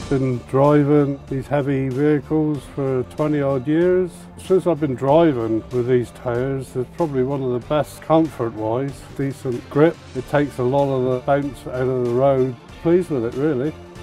I've been driving these heavy vehicles for 20 odd years. Since I've been driving with these tyres, it's probably one of the best comfort-wise. Decent grip, it takes a lot of the bounce out of the road. Pleased with it really.